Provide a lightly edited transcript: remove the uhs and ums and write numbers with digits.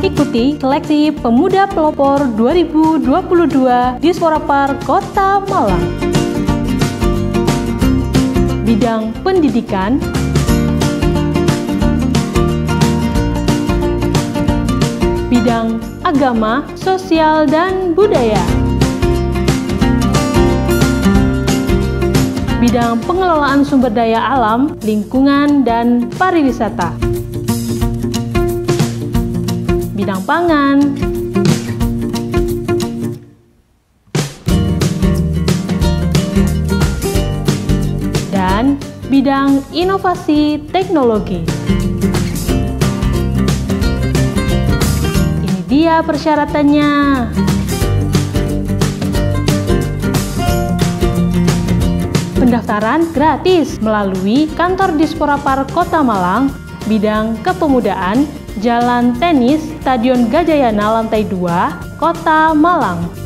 Ikuti seleksi Pemuda Pelopor 2022 di Disporapar Kota Malang. Bidang pendidikan, bidang agama, sosial, dan budaya, bidang pengelolaan sumber daya alam, lingkungan, dan pariwisata, bidang pangan, dan bidang inovasi teknologi. Ini dia persyaratannya. Pendaftaran gratis melalui kantor Disporapar Kota Malang, bidang kepemudaan, Jalan Tenis, Stadion Gajayana Lantai 2, Kota Malang.